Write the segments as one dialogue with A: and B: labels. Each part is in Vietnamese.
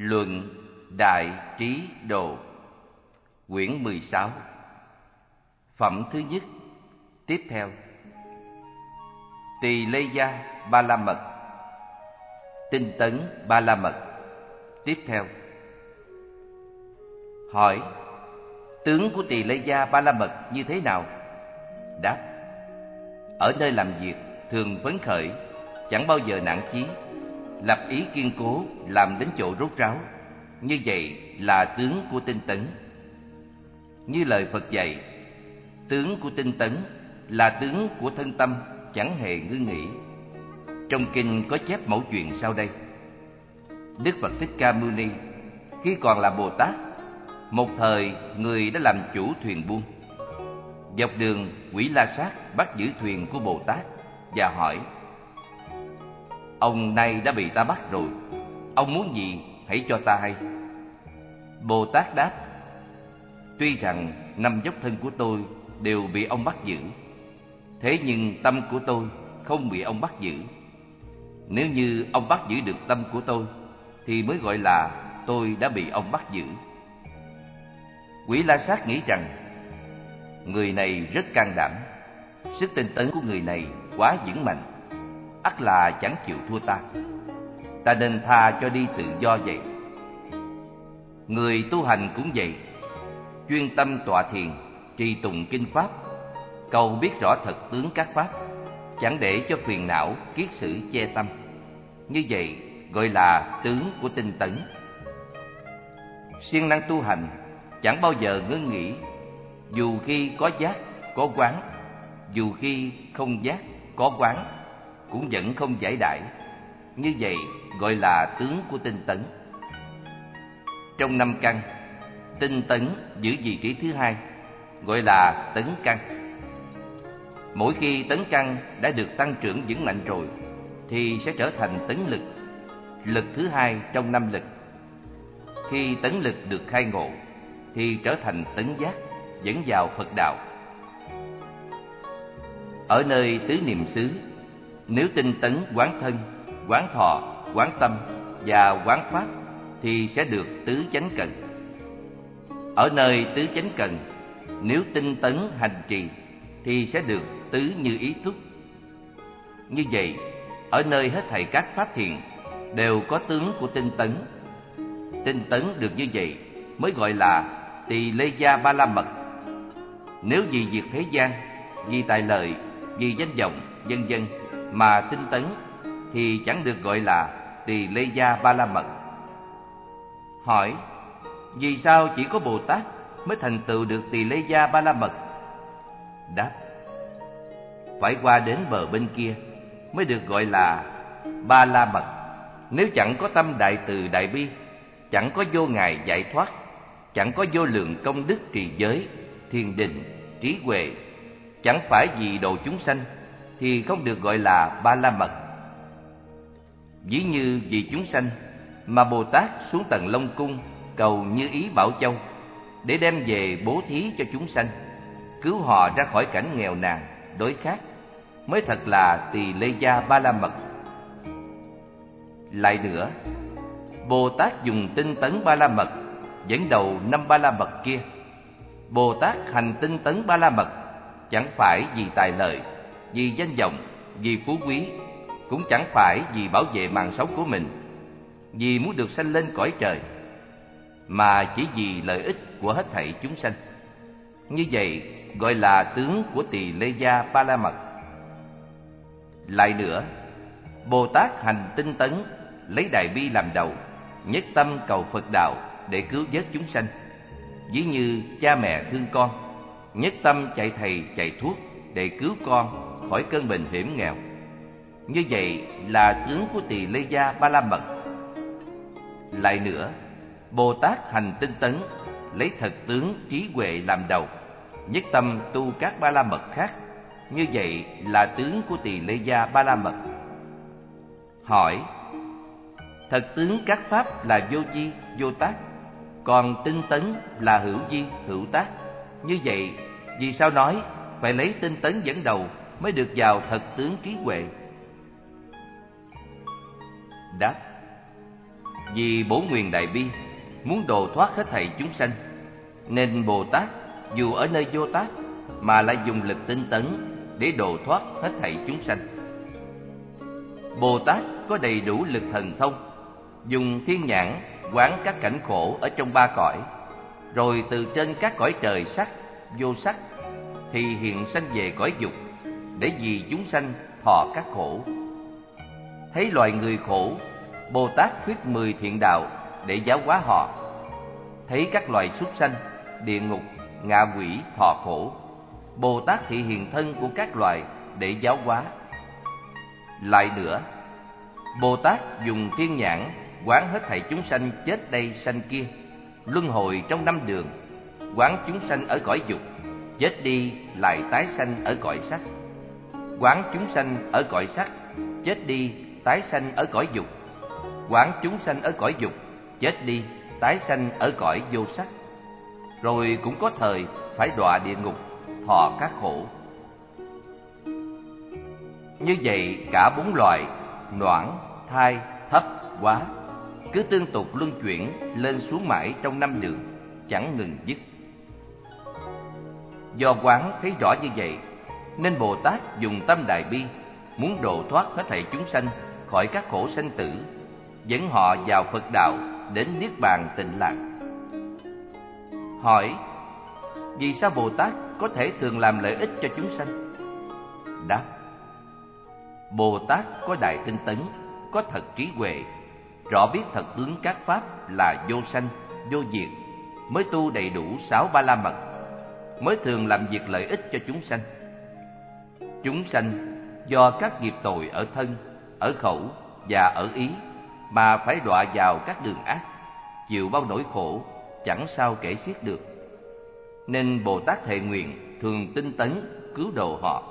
A: Luận Đại Trí Độ, quyển 16, phẩm thứ nhất. Tiếp theo, Tỳ Lê Gia Ba La Mật, Tinh Tấn Ba La Mật. Tiếp theo, hỏi: tướng của Tỳ Lê Gia Ba La Mật như thế nào? Đáp: ở nơi làm việc thường phấn khởi, chẳng bao giờ nản chí, lập ý kiên cố, làm đến chỗ rốt ráo. Như vậy là tướng của tinh tấn. Như lời Phật dạy, tướng của tinh tấn là tướng của thân tâm chẳng hề ngưng nghỉ. Trong kinh có chép mẫu chuyện sau đây. Đức Phật Thích Ca Mâu Ni khi còn là Bồ Tát, một thời người đã làm chủ thuyền buôn. Dọc đường, Quỷ La Sát bắt giữ thuyền của Bồ Tát và hỏi: ông nay đã bị ta bắt rồi, ông muốn gì hãy cho ta hay. Bồ Tát đáp: tuy rằng 5 dốc thân của tôi đều bị ông bắt giữ, thế nhưng tâm của tôi không bị ông bắt giữ. Nếu như ông bắt giữ được tâm của tôi thì mới gọi là tôi đã bị ông bắt giữ. Quỷ La Sát nghĩ rằng người này rất can đảm, sức tinh tấn của người này quá vững mạnh, ắt là chẳng chịu thua ta. Ta nên tha cho đi tự do vậy. Người tu hành cũng vậy, chuyên tâm tọa thiền, trì tụng kinh pháp, cầu biết rõ thật tướng các pháp, chẳng để cho phiền não kiết sử che tâm. Như vậy gọi là tướng của tinh tấn. Siêng năng tu hành, chẳng bao giờ ngưng nghỉ, dù khi có giác có quán, dù khi không giác có quán, cũng vẫn không giải đãi. Như vậy gọi là tướng của tinh tấn. Trong 5 căn, tinh tấn giữ vị trí thứ 2, gọi là tấn căn. Mỗi khi tấn căn đã được tăng trưởng vững mạnh rồi thì sẽ trở thành tấn lực, lực thứ 2 trong 5 lực. Khi tấn lực được khai ngộ thì trở thành tấn giác, dẫn vào Phật đạo. Ở nơi tứ niệm xứ, nếu tinh tấn quán thân, quán thọ, quán tâm và quán pháp thì sẽ được tứ chánh cần. Ở nơi tứ chánh cần, nếu tinh tấn hành trì thì sẽ được tứ như ý thúc. Như vậy, ở nơi hết thảy các pháp thiện đều có tướng của tinh tấn. Tinh tấn được như vậy mới gọi là Tỳ Lê Gia Ba La Mật. Nếu vì việc thế gian, vì tài lợi, vì danh vọng, vân vân mà tinh tấn thì chẳng được gọi là Tỳ Lê Gia Ba La Mật. Hỏi: vì sao chỉ có Bồ Tát mới thành tựu được Tỳ Lê Gia Ba La Mật? Đáp: phải qua đến bờ bên kia mới được gọi là Ba La Mật. Nếu chẳng có tâm đại từ đại bi, chẳng có vô ngại giải thoát, chẳng có vô lượng công đức trì giới, thiền định, trí huệ, chẳng phải vì độ chúng sanh thì không được gọi là Ba La Mật. Ví như vì chúng sanh mà Bồ Tát xuống tầng Long Cung cầu Như Ý Bảo Châu để đem về bố thí cho chúng sanh, cứu họ ra khỏi cảnh nghèo nàn, đói khát, mới thật là Tỳ Lê Gia Ba La Mật. Lại nữa, Bồ Tát dùng tinh tấn Ba La Mật dẫn đầu 5 Ba La Mật kia. Bồ Tát hành tinh tấn Ba La Mật chẳng phải vì tài lợi, vì danh vọng, vì phú quý, cũng chẳng phải vì bảo vệ mạng sống của mình, vì muốn được sanh lên cõi trời, mà chỉ vì lợi ích của hết thảy chúng sanh. Như vậy gọi là tướng của Tỳ Lê Gia Ba La Mật. Lại nữa, Bồ Tát hành tinh tấn lấy đại bi làm đầu, nhất tâm cầu Phật đạo để cứu vớt chúng sanh. Ví như cha mẹ thương con, nhất tâm chạy thầy chạy thuốc để cứu con khỏi cơn bệnh hiểm nghèo. Như vậy là tướng của Tỳ Lê Gia Ba La Mật. Lại nữa, Bồ Tát hành tinh tấn lấy thật tướng trí huệ làm đầu, nhất tâm tu các Ba La Mật khác. Như vậy là tướng của Tỳ Lê Gia Ba La Mật. Hỏi: thật tướng các pháp là vô vi, vô tác, còn tinh tấn là hữu vi, hữu tác. Như vậy vì sao nói phải lấy tinh tấn dẫn đầu mới được vào thật tướng trí huệ? Đáp: Vì bổ nguyện đại bi, muốn độ thoát hết thảy chúng sanh, nên Bồ Tát dù ở nơi vô tác mà lại dùng lực tinh tấn để độ thoát hết thảy chúng sanh. Bồ Tát có đầy đủ lực thần thông, dùng thiên nhãn quán các cảnh khổ ở trong ba cõi, rồi từ trên các cõi trời sắc, vô sắc thì hiện sanh về cõi dục, để vì chúng sanh thọ các khổ. Thấy loài người khổ, Bồ Tát thuyết 10 thiện đạo để giáo hóa họ. Thấy các loài súc sanh, địa ngục, ngạ quỷ thọ khổ, Bồ Tát thị hiện thân của các loài để giáo hóa. Lại nữa, Bồ Tát dùng thiên nhãn quán hết thảy chúng sanh chết đây sanh kia, luân hồi trong 5 đường, quán chúng sanh ở cõi dục, chết đi lại tái sanh ở cõi sắc, quán chúng sanh ở cõi sắc, chết đi tái sanh ở cõi dục, quán chúng sanh ở cõi dục, chết đi tái sanh ở cõi vô sắc. Rồi cũng có thời phải đọa địa ngục, thọ các khổ. Như vậy cả 4 loài noãn, thai, thấp, hóa cứ tương tục luân chuyển lên xuống mãi trong 5 đường, chẳng ngừng dứt. Do quán thấy rõ như vậy, nên Bồ Tát dùng tâm đại bi, muốn độ thoát hết thảy chúng sanh khỏi các khổ sanh tử, dẫn họ vào Phật đạo đến niết bàn tịnh lạc. Hỏi: vì sao Bồ Tát có thể thường làm lợi ích cho chúng sanh? Đáp: Bồ Tát có đại tinh tấn, có thật trí huệ, rõ biết thật tướng các pháp là vô sanh, vô diệt, mới tu đầy đủ 6 ba la mật, mới thường làm việc lợi ích cho chúng sanh. Chúng sanh do các nghiệp tội ở thân, ở khẩu và ở ý mà phải đọa vào các đường ác, chịu bao nỗi khổ chẳng sao kể xiết được. Nên Bồ Tát thệ nguyện thường tinh tấn cứu độ họ.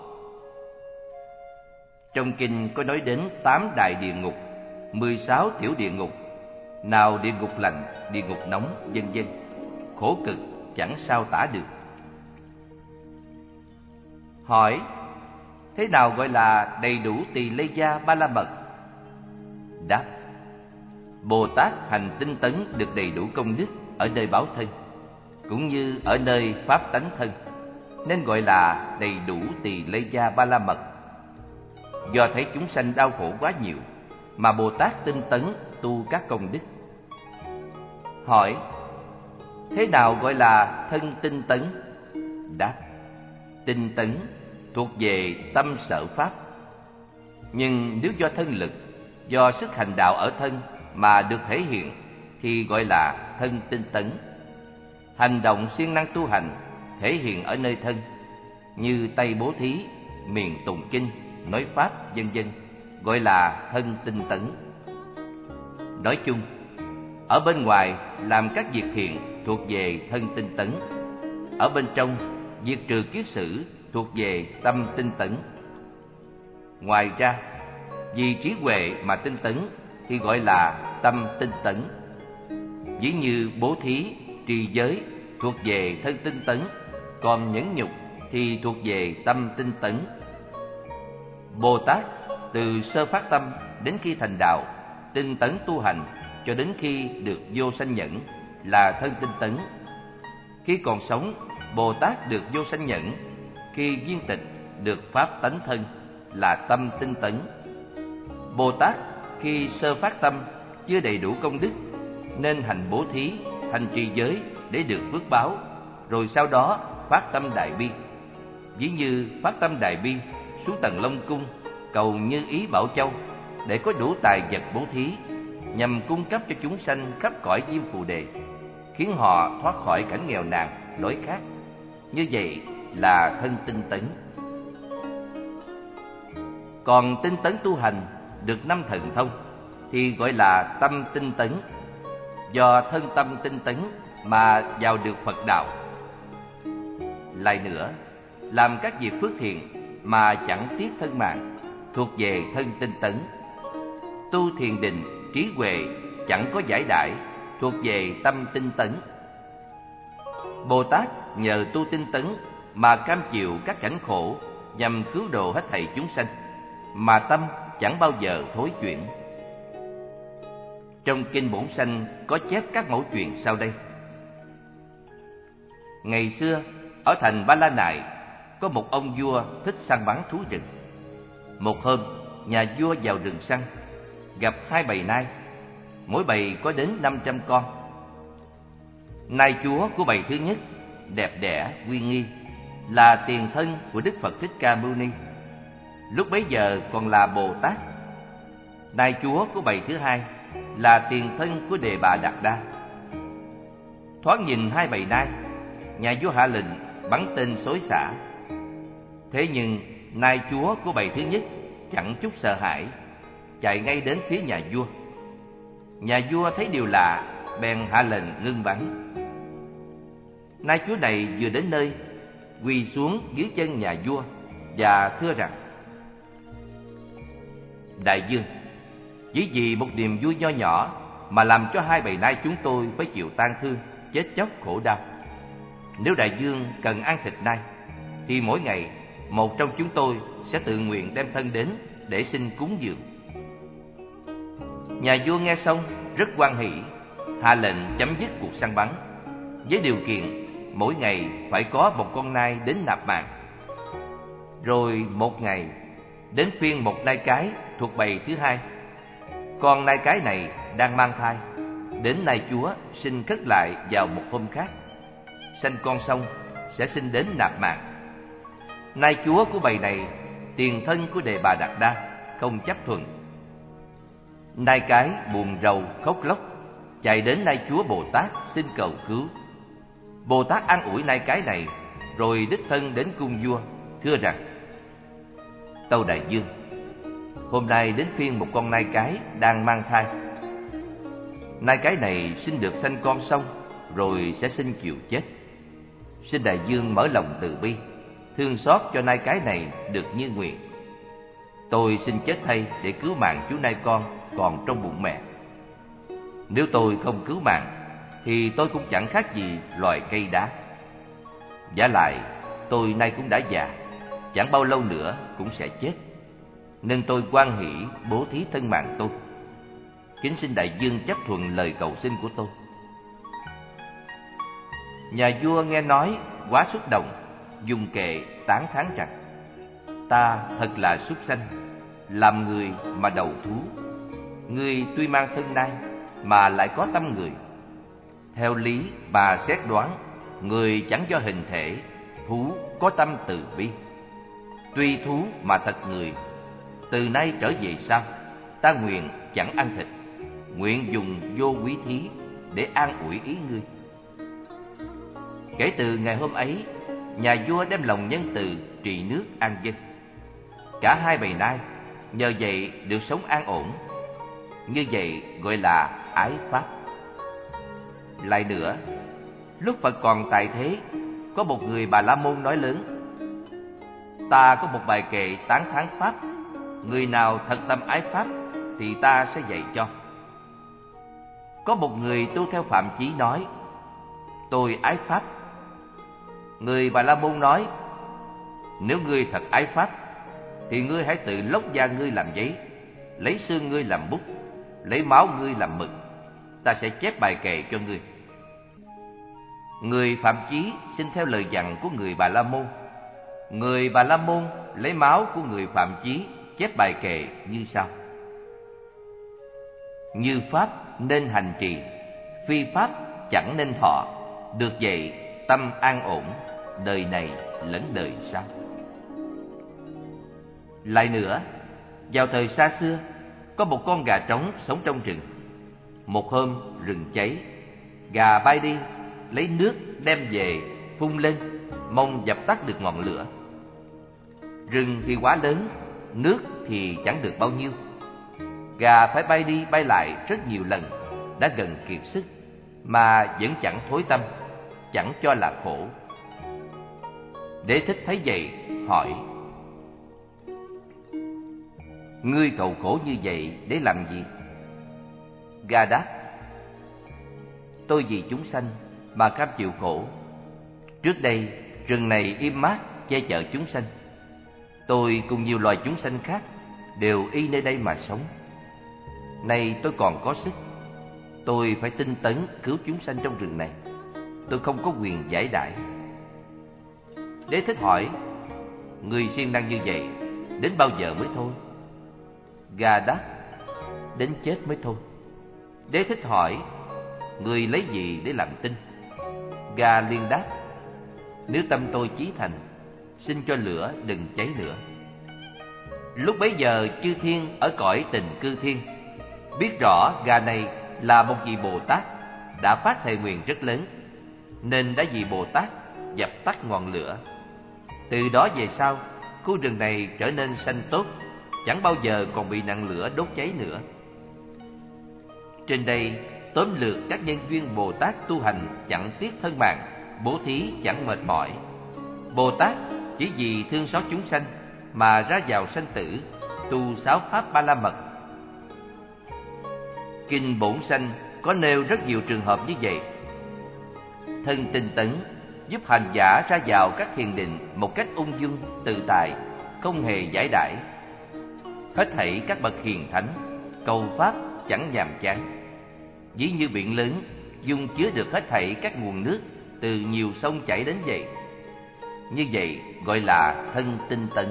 A: Trong kinh có nói đến 8 đại địa ngục, 16 tiểu địa ngục, nào địa ngục lạnh, địa ngục nóng, vân vân, khổ cực chẳng sao tả được. Hỏi: thế nào gọi là đầy đủ tỳ lê gia ba la mật? Đáp: Bồ Tát hành tinh tấn được đầy đủ công đức ở nơi báo thân, cũng như ở nơi pháp tánh thân, nên gọi là đầy đủ tỳ lê gia ba la mật. Do thấy chúng sanh đau khổ quá nhiều mà Bồ Tát tinh tấn tu các công đức. Hỏi: thế nào gọi là thân tinh tấn? Đáp: tinh tấn thuộc về tâm sở pháp. Nhưng nếu do thân lực, do sức hành đạo ở thân mà được thể hiện thì gọi là thân tinh tấn. Hành động siêng năng tu hành thể hiện ở nơi thân, như tay bố thí, miệng tụng kinh, nói pháp, vân vân, gọi là thân tinh tấn. Nói chung, ở bên ngoài làm các việc thiện thuộc về thân tinh tấn, ở bên trong diệt trừ kiết sử thuộc về tâm tinh tấn. Ngoài ra, vì trí huệ mà tinh tấn thì gọi là tâm tinh tấn. Ví như bố thí, trì giới thuộc về thân tinh tấn, còn nhẫn nhục thì thuộc về tâm tinh tấn. Bồ Tát từ sơ phát tâm đến khi thành đạo, tinh tấn tu hành cho đến khi được vô sanh nhẫn là thân tinh tấn. Khi còn sống, Bồ Tát được vô sanh nhẫn, khi viên tịch được pháp tánh thân là tâm tinh tấn. Bồ Tát khi sơ phát tâm chưa đầy đủ công đức nên hành bố thí, hành trì giới để được phước báo, rồi sau đó phát tâm đại bi. Ví như phát tâm đại bi xuống Tầng Long Cung cầu Như Ý Bảo Châu để có đủ tài vật bố thí, nhằm cung cấp cho chúng sanh khắp cõi Diêm Phù Đề, khiến họ thoát khỏi cảnh nghèo nàn, đói khát. Như vậy là thân tinh tấn. Còn tinh tấn tu hành được 5 thần thông thì gọi là tâm tinh tấn. Do thân tâm tinh tấn mà vào được Phật đạo. Lại nữa, làm các việc phước thiện mà chẳng tiếc thân mạng thuộc về thân tinh tấn. Tu thiền định, trí huệ chẳng có giải đãi thuộc về tâm tinh tấn. Bồ Tát nhờ tu tinh tấn mà cam chịu các cảnh khổ nhằm cứu độ hết thảy chúng sanh, mà tâm chẳng bao giờ thối chuyển. Trong kinh Bổn Sanh có chép các mẫu chuyện sau đây. Ngày xưa, ở thành Ba La Nại, có một ông vua thích săn bắn thú rừng. Một hôm, nhà vua vào rừng săn, gặp hai bầy nai, mỗi bầy có đến 500 con. Nai chúa của bầy thứ nhất, đẹp đẽ, uy nghi, là tiền thân của Đức Phật Thích Ca Mâu Ni, lúc bấy giờ còn là Bồ Tát. Nai chúa của bầy thứ hai là tiền thân của Đề Bà Đạt Đa. Thoáng nhìn hai bầy nai, nhà vua hạ lệnh bắn tên xối xả. Thế nhưng nai chúa của bầy thứ nhất chẳng chút sợ hãi, chạy ngay đến phía nhà vua. Nhà vua thấy điều lạ, bèn hạ lệnh ngưng bắn. Nai chúa này vừa đến nơi, quỳ xuống dưới chân nhà vua và thưa rằng: Đại vương, chỉ vì một niềm vui nho nhỏ mà làm cho hai bầy nai chúng tôi phải chịu tang thương, chết chóc khổ đau. Nếu đại vương cần ăn thịt nai, thì mỗi ngày một trong chúng tôi sẽ tự nguyện đem thân đến để xin cúng dường. Nhà vua nghe xong rất hoan hỉ, hạ lệnh chấm dứt cuộc săn bắn, với điều kiện mỗi ngày phải có một con nai đến nạp mạng. Rồi một ngày, đến phiên một nai cái thuộc bầy thứ hai. Con nai cái này đang mang thai, đến nai chúa xin cất lại vào một hôm khác. Sanh con xong sẽ xin đến nạp mạng. Nai chúa của bầy này, tiền thân của Đề Bà Đạt Đa, không chấp thuận. Nai cái buồn rầu khóc lóc, chạy đến nai chúa Bồ Tát xin cầu cứu. Bồ Tát an ủi nai cái này, rồi đích thân đến cung vua, thưa rằng: Tâu đại vương, hôm nay đến phiên một con nai cái đang mang thai. Nai cái này xin được sanh con xong, rồi sẽ xin chịu chết. Xin đại vương mở lòng từ bi, thương xót cho nai cái này được như nguyện. Tôi xin chết thay để cứu mạng chú nai con còn trong bụng mẹ. Nếu tôi không cứu mạng, thì tôi cũng chẳng khác gì loài cây đá. Vả lại, tôi nay cũng đã già, chẳng bao lâu nữa cũng sẽ chết, nên tôi hoan hỷ bố thí thân mạng tôi. Kính xin đại vương chấp thuận lời cầu xin của tôi. Nhà vua nghe nói quá xúc động, dùng kệ tán thán rằng: Ta thật là súc sanh, làm người mà đầu thú. Ngươi tuy mang thân nai mà lại có tâm người. Theo lý mà xét đoán, người chẳng do hình thể, thú có tâm từ bi. Tuy thú mà thật người. Từ nay trở về sau, ta nguyện chẳng ăn thịt, nguyện dùng vô quý thí để an ủi ý ngươi. Kể từ ngày hôm ấy, nhà vua đem lòng nhân từ trị nước an dân. Cả hai bầy nai nhờ vậy được sống an ổn. Như vậy gọi là ái pháp. Lại nữa, lúc Phật còn tại thế, có một người Bà La Môn nói lớn: Ta có một bài kệ tán thán pháp, người nào thật tâm ái pháp thì ta sẽ dạy cho. Có một người tu theo Phạm Chí nói: Tôi ái pháp. Người Bà La Môn nói: Nếu ngươi thật ái pháp, thì ngươi hãy tự lóc da ngươi làm giấy, lấy xương ngươi làm bút, lấy máu ngươi làm mực, ta sẽ chép bài kệ cho ngươi. Người Phạm Chí xin theo lời dặn của người Bà La Môn. Người Bà La Môn lấy máu của người Phạm Chí chép bài kệ như sau: Như pháp nên hành trì, phi pháp chẳng nên thọ. Được vậy tâm an ổn, đời này lẫn đời sau. Lại nữa, vào thời xa xưa, có một con gà trống sống trong rừng. Một hôm rừng cháy, gà bay đi lấy nước đem về phun lên, mong dập tắt được ngọn lửa. Rừng thì quá lớn, nước thì chẳng được bao nhiêu. Gà phải bay đi bay lại rất nhiều lần, đã gần kiệt sức mà vẫn chẳng thối tâm, chẳng cho là khổ. Đế thích thấy vậy hỏi: Ngươi cầu khổ như vậy để làm gì? Gà đáp: Tôi vì chúng sanh mà cam chịu khổ. Trước đây rừng này im mát che chở chúng sanh. Tôi cùng nhiều loài chúng sanh khác đều y nơi đây mà sống. Nay tôi còn có sức, Tôi phải tinh tấn cứu chúng sanh trong rừng này. Tôi không có quyền giải đãi. Đế thích hỏi: người siêng năng như vậy, đến bao giờ mới thôi? Gà đáp: đến chết mới thôi. Đế thích hỏi: người lấy gì để làm tin? Gà liền đáp: nếu tâm tôi chí thành, xin cho lửa đừng cháy nữa. Lúc bấy giờ chư thiên ở cõi tình cư thiên biết rõ gà này là một vị Bồ Tát đã phát thệ nguyện rất lớn, nên đã vì Bồ Tát dập tắt ngọn lửa. Từ đó về sau, khu rừng này trở nên xanh tốt, chẳng bao giờ còn bị nạn lửa đốt cháy nữa. Trên đây tóm lược các nhân duyên Bồ Tát tu hành chẳng tiếc thân mạng, bố thí chẳng mệt mỏi. Bồ Tát chỉ vì thương xót chúng sanh mà ra vào sanh tử, tu 6 pháp Ba La Mật. Kinh Bổn Sanh có nêu rất nhiều trường hợp như vậy. Thân tinh tấn giúp hành giả ra vào các thiền định một cách ung dung, tự tại, không hề giải đãi. Hết thảy các bậc hiền thánh cầu pháp chẳng nhàm chán. Ví như biển lớn dung chứa được hết thảy các nguồn nước từ nhiều sông chảy đến vậy. Như vậy gọi là thân tinh tấn.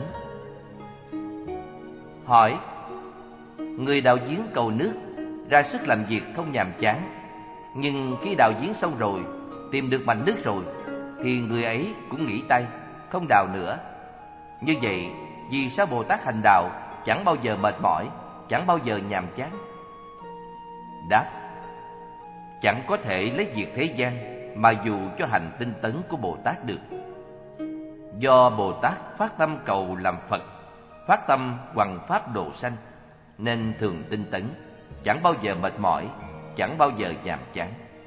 A: Hỏi: người đào giếng cầu nước ra sức làm việc không nhàm chán, nhưng khi đào giếng xong rồi, tìm được mạch nước rồi, thì người ấy cũng nghỉ tay, không đào nữa. Như vậy, vì sao Bồ Tát hành đạo chẳng bao giờ mệt mỏi, chẳng bao giờ nhàm chán? Đáp: chẳng có thể lấy việc thế gian mà dù cho hành tinh tấn của Bồ Tát được. Do Bồ Tát phát tâm cầu làm Phật, phát tâm hoằng pháp độ sanh, nên thường tinh tấn, chẳng bao giờ mệt mỏi, chẳng bao giờ nhàm chán.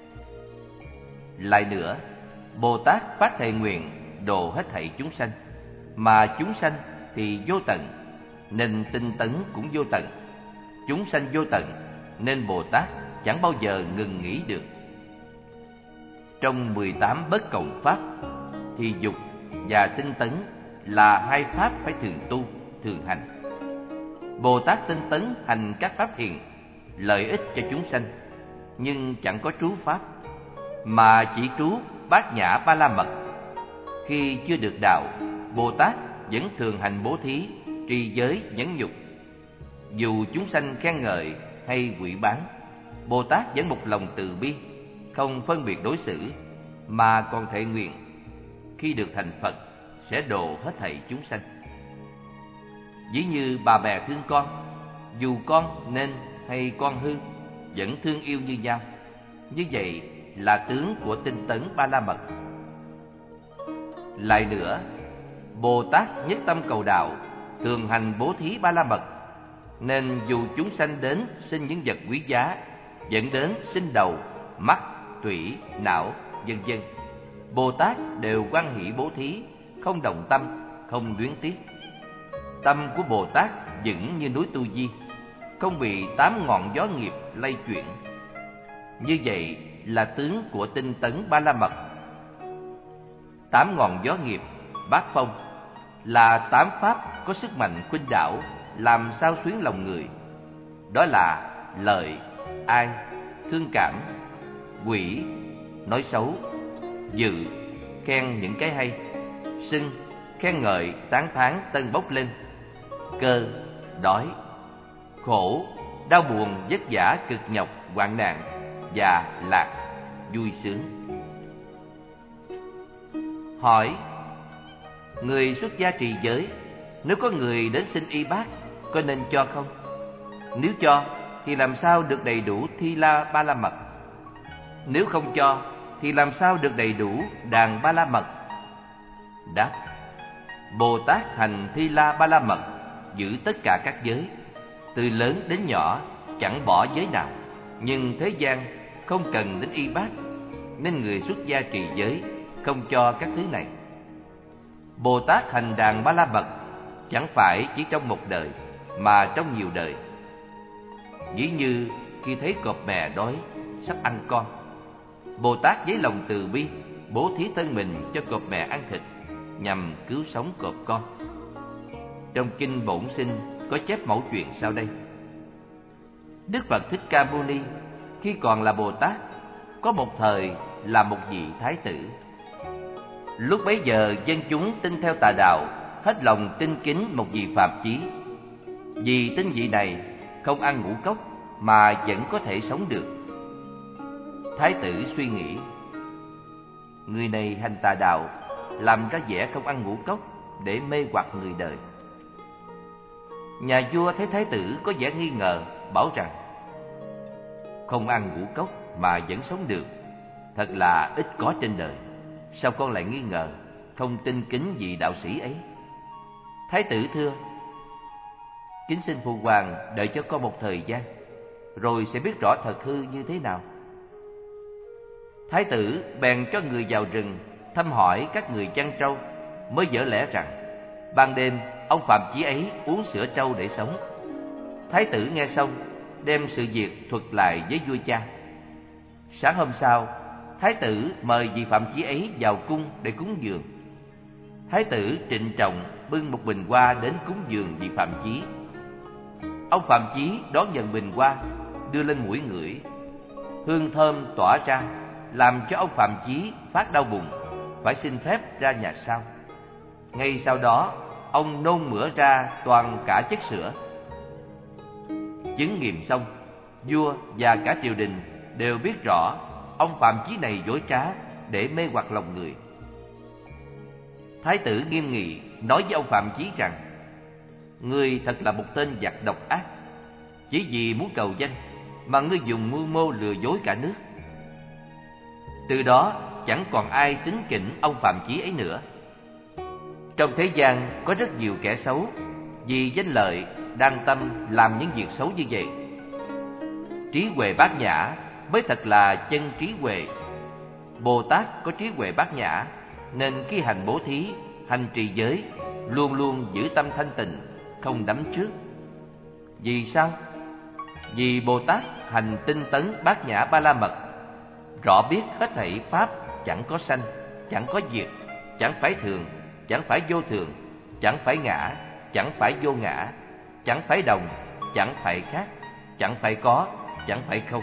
A: Lại nữa, Bồ Tát phát thệ nguyện độ hết thảy chúng sanh, mà chúng sanh thì vô tận, nên tinh tấn cũng vô tận. Chúng sanh vô tận, nên Bồ Tát chẳng bao giờ ngừng nghỉ được. Trong 18 bất cộng pháp thì dục và tinh tấn là 2 pháp phải thường tu, thường hành. Bồ Tát tinh tấn hành các pháp thiền, lợi ích cho chúng sanh, nhưng chẳng có trú pháp, mà chỉ trú Bát Nhã Ba La Mật. Khi chưa được đạo, Bồ Tát vẫn thường hành bố thí, trì giới, nhẫn nhục. Dù chúng sanh khen ngợi hay quỷ bán, Bồ Tát vẫn một lòng từ bi, không phân biệt đối xử, mà còn thệ nguyện khi được thành Phật sẽ độ hết thảy chúng sanh. Ví như bà bè thương con, dù con nên hay con hư, vẫn thương yêu như nhau. Như vậy là tướng của tinh tấn Ba La Mật. Lại nữa, Bồ Tát nhất tâm cầu đạo, thường hành bố thí Ba La Mật, nên dù chúng sanh đến xin những vật quý giá, dẫn đến xin đầu, mắt, tủy, não, vân vân, Bồ Tát đều hoan hỷ bố thí, không động tâm, không luyến tiếc. Tâm của Bồ Tát vững như núi Tu Di, không bị 8 ngọn gió nghiệp lay chuyển. Như vậy là tướng của tinh tấn Ba La Mật. 8 ngọn gió nghiệp, bát phong, là 8 pháp có sức mạnh khuynh đảo, làm xao xuyến lòng người. Đó là lợi, ai, thương cảm, quỷ, nói xấu, dự, khen những cái hay, xưng, khen ngợi, tán thán tân bốc lên, cơ, đói, khổ, đau buồn, vất vả, cực nhọc, hoạn nạn, và lạc, vui sướng. Hỏi: người xuất gia trì giới, nếu có người đến xin y bát, có nên cho không? Nếu cho thì làm sao được đầy đủ Thi La Ba La Mật? Nếu không cho thì làm sao được đầy đủ đàn Ba La Mật? Đáp: Bồ Tát hành Thi La Ba La Mật, giữ tất cả các giới, từ lớn đến nhỏ, chẳng bỏ giới nào. Nhưng thế gian không cần đến y bát, nên người xuất gia trì giới không cho các thứ này. Bồ Tát hành đàn Ba La Mật chẳng phải chỉ trong một đời, mà trong nhiều đời. Ví như khi thấy cọp mè đói sắp ăn con, Bồ Tát với lòng từ bi bố thí thân mình cho cọp mè ăn thịt, nhằm cứu sống cọp con. Trong kinh Bổn Sinh có chép mẫu chuyện sau đây: Đức Phật Thích Ca Mâu Ni khi còn là Bồ Tát, có một thời là một vị thái tử. Lúc bấy giờ dân chúng tin theo tà đạo, hết lòng tin kính một vị Phạm Chí. Vì tin vị này không ăn ngũ cốc mà vẫn có thể sống được. Thái tử suy nghĩ, người này hành tà đạo, làm ra vẻ không ăn ngũ cốc để mê hoặc người đời. Nhà vua thấy thái tử có vẻ nghi ngờ, bảo rằng không ăn ngũ cốc mà vẫn sống được, thật là ít có trên đời. Sao con lại nghi ngờ, không tin kính vị đạo sĩ ấy? Thái tử thưa, kính xin phụ hoàng đợi cho con một thời gian, rồi sẽ biết rõ thật hư như thế nào. Thái tử bèn cho người vào rừng thăm hỏi các người chăn trâu, mới vỡ lẽ rằng ban đêm ông Phạm Chí ấy uống sữa trâu để sống. Thái tử nghe xong, đem sự việc thuật lại với vua cha. Sáng hôm sau, thái tử mời vị Phạm Chí ấy vào cung để cúng dường. Thái tử trịnh trọng bưng một bình hoa đến cúng dường vị Phạm Chí. Ông Phạm Chí đón nhận bình hoa, đưa lên mũi ngửi. Hương thơm tỏa ra, làm cho ông Phạm Chí phát đau bụng, phải xin phép ra nhà sau. Ngay sau đó, ông nôn mửa ra toàn cả chất sữa. Chứng nghiệm xong, vua và cả triều đình đều biết rõ ông Phạm Chí này dối trá để mê hoặc lòng người. Thái tử nghiêm nghị nói với ông Phạm Chí rằng, ngươi thật là một tên giặc độc ác, chỉ vì muốn cầu danh mà ngươi dùng mưu mô lừa dối cả nước. Từ đó chẳng còn ai tín kính ông Phạm Chí ấy nữa. Trong thế gian có rất nhiều kẻ xấu, vì danh lợi đang tâm làm những việc xấu như vậy. Trí huệ bát nhã mới thật là chân trí huệ. Bồ Tát có trí huệ bát nhã, nên khi hành bố thí, hành trì giới, luôn luôn giữ tâm thanh tịnh, không đắm trước. Vì sao? Vì Bồ Tát hành tinh tấn bát nhã ba la mật, rõ biết hết thảy pháp chẳng có sanh, chẳng có diệt, chẳng phải thường, chẳng phải vô thường, chẳng phải ngã, chẳng phải vô ngã, chẳng phải đồng, chẳng phải khác, chẳng phải có, chẳng phải không.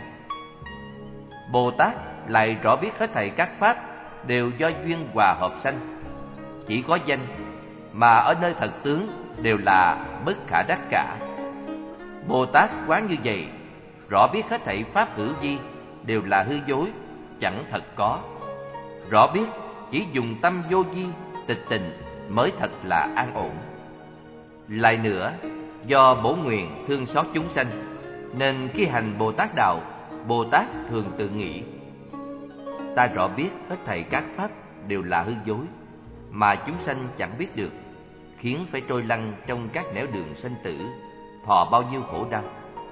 A: Bồ Tát lại rõ biết hết thảy các pháp đều do duyên hòa hợp sanh, chỉ có danh, mà ở nơi thật tướng đều là bất khả đắc cả. Bồ Tát quán như vậy, rõ biết hết thảy pháp hữu vi đều là hư dối, chẳng thật có. Rõ biết chỉ dùng tâm vô vi, tịch tịnh mới thật là an ổn. Lại nữa, do bổ nguyện thương xót chúng sanh, nên khi hành Bồ Tát đạo, Bồ Tát thường tự nghĩ, ta rõ biết hết thảy các pháp đều là hư dối, mà chúng sanh chẳng biết được, khiến phải trôi lăn trong các nẻo đường sanh tử, thọ bao nhiêu khổ đau.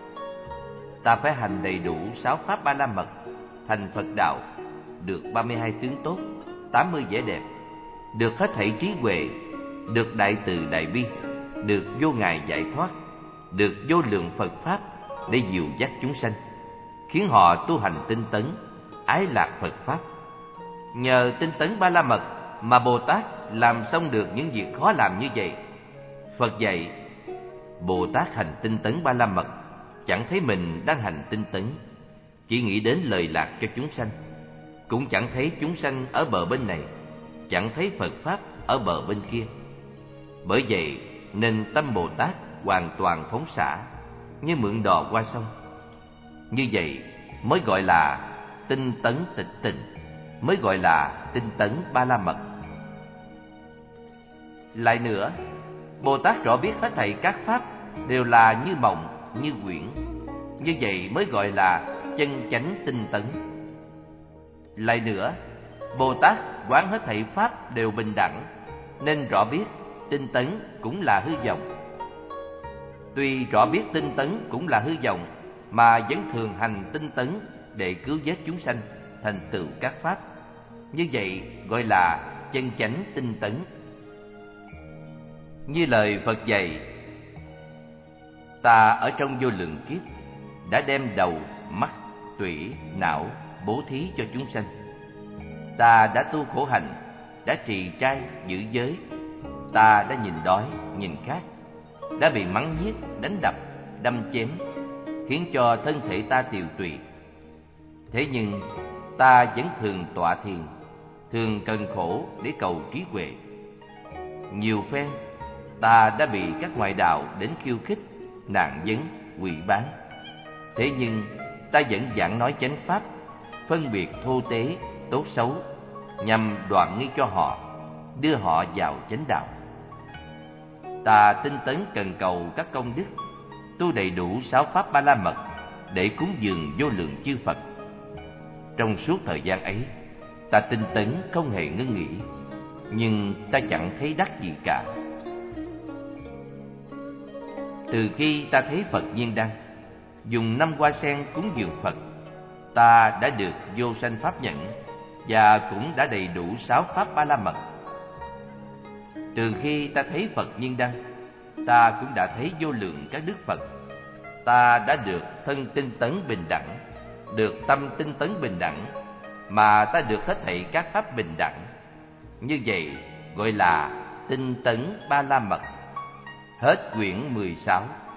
A: Ta phải hành đầy đủ 6 pháp ba la mật, thành Phật đạo, được 32 tướng tốt, 80 vẻ đẹp, được hết thảy trí huệ, được đại từ đại bi, được vô ngại giải thoát, được vô lượng Phật pháp để dìu dắt chúng sanh, khiến họ tu hành tinh tấn, ái lạc Phật pháp. Nhờ tinh tấn ba la mật mà Bồ Tát làm xong được những việc khó làm như vậy. Phật dạy, Bồ Tát hành tinh tấn ba la mật, chẳng thấy mình đang hành tinh tấn, chỉ nghĩ đến lời lạc cho chúng sanh, cũng chẳng thấy chúng sanh ở bờ bên này, chẳng thấy Phật pháp ở bờ bên kia. Bởi vậy nên tâm Bồ Tát hoàn toàn phóng xả, như mượn đò qua sông. Như vậy mới gọi là tinh tấn tịch tịnh, mới gọi là tinh tấn ba la mật. Lại nữa, Bồ Tát rõ biết hết thảy các pháp đều là như mộng, như quyển. Như vậy mới gọi là chân chánh tinh tấn. Lại nữa, Bồ Tát quán hết thảy pháp đều bình đẳng, nên rõ biết tinh tấn cũng là hư vọng. Tuy rõ biết tinh tấn cũng là hư vọng, mà vẫn thường hành tinh tấn để cứu vớt chúng sanh, thành tựu các pháp. Như vậy gọi là chân chánh tinh tấn. Như lời Phật dạy, ta ở trong vô lượng kiếp đã đem đầu, mắt, tủy, não bố thí cho chúng sanh. Ta đã tu khổ hạnh, đã trì trai, giữ giới. Ta đã nhìn đói, nhìn khát, đã bị mắng nhiếc, đánh đập, đâm chém, khiến cho thân thể ta tiều tụy. Thế nhưng ta vẫn thường tọa thiền, thường cần khổ để cầu trí huệ. Nhiều phen ta đã bị các ngoại đạo đến khiêu khích, nạn vấn, quỵ bán. Thế nhưng ta vẫn giảng nói chánh pháp, phân biệt thô tế, tốt xấu, nhằm đoạn nghi cho họ, đưa họ vào chánh đạo. Ta tinh tấn cần cầu các công đức, tu đầy đủ 6 pháp Ba La Mật để cúng dường vô lượng chư Phật. Trong suốt thời gian ấy, ta tinh tấn không hề ngưng nghỉ, nhưng ta chẳng thấy đắc gì cả. Từ khi ta thấy Phật Nhiên Đăng dùng 5 hoa sen cúng dường Phật, ta đã được vô sanh pháp nhẫn và cũng đã đầy đủ 6 pháp Ba La Mật. Từ khi ta thấy Phật Nhiên Đăng, ta cũng đã thấy vô lượng các đức Phật. Ta đã được thân tinh tấn bình đẳng, được tâm tinh tấn bình đẳng, mà ta được hết thảy các pháp bình đẳng. Như vậy gọi là tinh tấn Ba La Mật. Hết quyển 16.